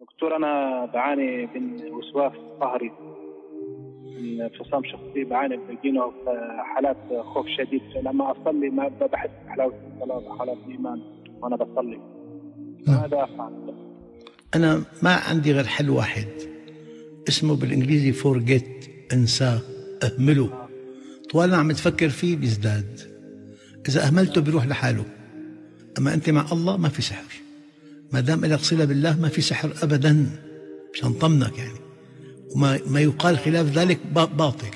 دكتور، أنا بعاني من وسواس قهري، من انفصام شخصي، بعاني بيجينا حالات خوف شديد. لما أصلي ما بحس بحلاوة الصلاة وحلاوة الإيمان وأنا بصلي. ماذا أفعل؟ أنا ما عندي غير حل واحد، اسمه بالإنجليزي forget، انساه، أهمله. طوال ما عم تفكر فيه بيزداد، إذا أهملته بيروح لحاله. أما أنت مع الله ما في سحر، ما دام لك صلة بالله ما في سحر أبدا، مشان طمنك يعني. وما يقال خلاف ذلك باطل.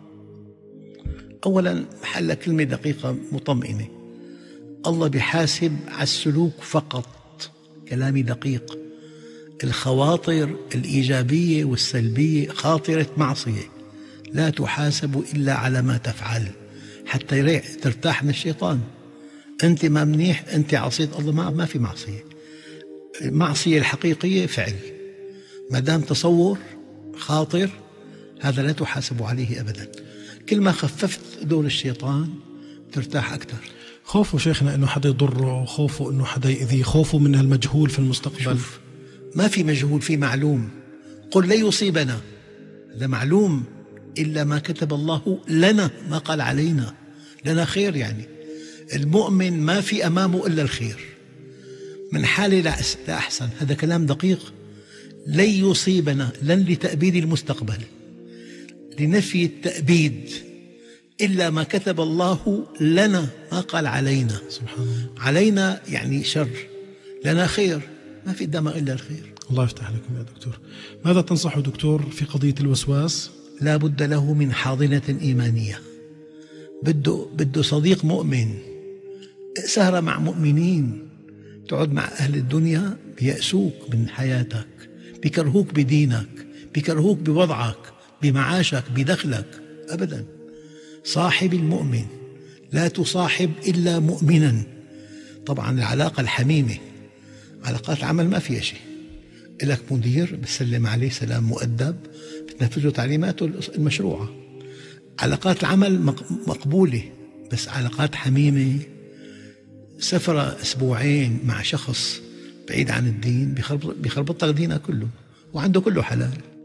أولا حل كلمة دقيقة مطمئنة، الله بيحاسب على السلوك فقط. كلامي دقيق. الخواطر الإيجابية والسلبية، خاطرة معصية لا تحاسب إلا على ما تفعل، حتى ترتاح من الشيطان. أنت ما منيح، أنت عصيت الله، ما في معصية. المعصية الحقيقية فعل، ما دام تصور خاطر هذا لا تحاسب عليه أبدا. كل ما خففت دور الشيطان ترتاح أكثر. خوفه شيخنا أنه حدا يضره، خوفه أنه حدا يأذيه، خوفه من المجهول في المستقبل. شوف، ما في مجهول، في معلوم. قل لن يصيبنا، هذا معلوم، إلا ما كتب الله لنا، ما قال علينا. لنا خير يعني. المؤمن ما في أمامه إلا الخير، من حال لأحسن. هذا كلام دقيق. لن يصيبنا، لن لتأبيد المستقبل، لنفي التأبيد، إلا ما كتب الله لنا، ما قال علينا. سبحان الله. علينا يعني شر، لنا خير، ما في دماغ إلا الخير. الله يفتح لكم يا دكتور. ماذا تنصح دكتور في قضية الوسواس؟ لا بد له من حاضنة إيمانية، بده صديق مؤمن، سهرة مع مؤمنين. تقعد مع أهل الدنيا بيأسوك من حياتك، بيكرهوك بدينك، بيكرهوك بوضعك، بمعاشك، بدخلك. أبدا. صاحب المؤمن، لا تصاحب إلا مؤمنا. طبعا العلاقة الحميمة، علاقات العمل ما فيها شيء. لك مدير بتسلم عليه سلام مؤدب، بتنفذ تعليماته المشروعة. علاقات العمل مقبولة، بس علاقات حميمة، سفرة أسبوعين مع شخص بعيد عن الدين بيخربط لك دينك كله، وعنده كله حلال.